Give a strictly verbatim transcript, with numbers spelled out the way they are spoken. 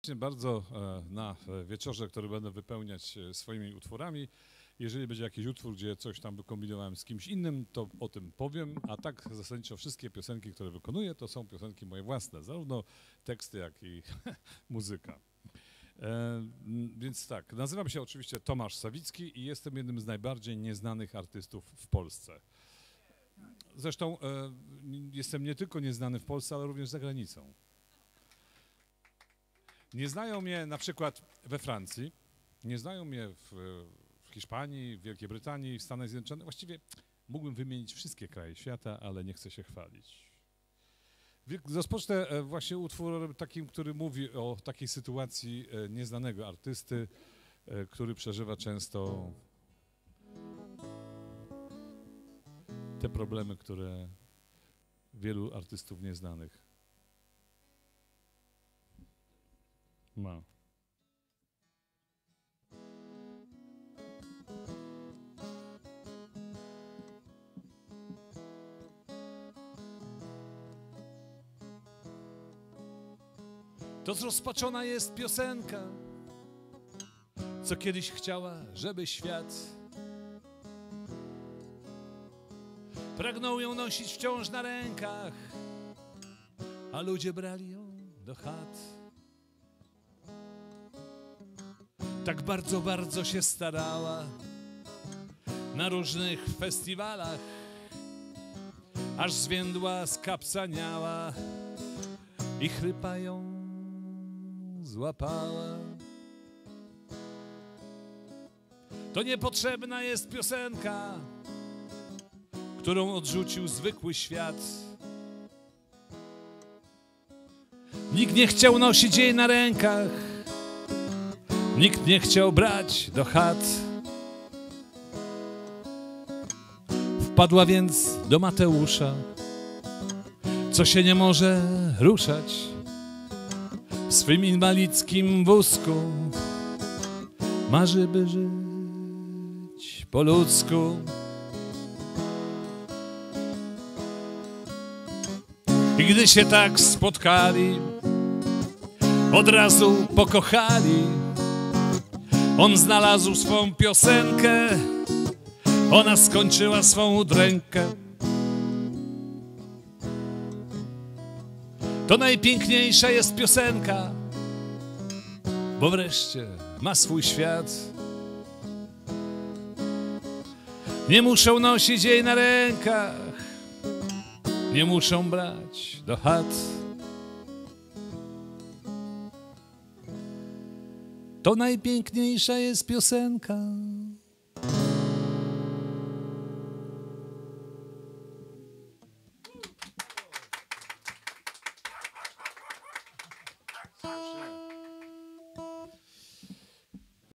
Bardzo na wieczorze, który będę wypełniać swoimi utworami. Jeżeli będzie jakiś utwór, gdzie coś tam wykombinowałem z kimś innym, to o tym powiem, a tak zasadniczo wszystkie piosenki, które wykonuję, to są piosenki moje własne, zarówno teksty, jak i muzyka. E, więc tak, nazywam się oczywiście Tomasz Sawicki i jestem jednym z najbardziej nieznanych artystów w Polsce. Zresztą e, jestem nie tylko nieznany w Polsce, ale również za granicą. Nie znają mnie na przykład we Francji, nie znają mnie w, w Hiszpanii, w Wielkiej Brytanii, w Stanach Zjednoczonych. Właściwie mógłbym wymienić wszystkie kraje świata, ale nie chcę się chwalić. Rozpocznę właśnie utwór takim, który mówi o takiej sytuacji nieznanego artysty, który przeżywa często te problemy, które wielu artystów nieznanych ma. To zrozpaczona jest piosenka, co kiedyś chciała, żeby świat pragnął ją nosić wciąż na rękach, a ludzie brali ją do chat. Tak bardzo, bardzo się starała na różnych festiwalach, aż zwiędła, skapsaniała i chrypa ją złapała. To niepotrzebna jest piosenka, którą odrzucił zwykły świat. Nikt nie chciał nosić jej na rękach, nikt nie chciał brać do chat. Wpadła więc do Mateusza, co się nie może ruszać w swym inwalidzkim wózku. Marzy, by żyć po ludzku. I gdy się tak spotkali, od razu pokochali. On znalazł swą piosenkę, ona skończyła swą udrękę. To najpiękniejsza jest piosenka, bo wreszcie ma swój świat. Nie muszą nosić jej na rękach, nie muszą brać do chat. To najpiękniejsza jest piosenka,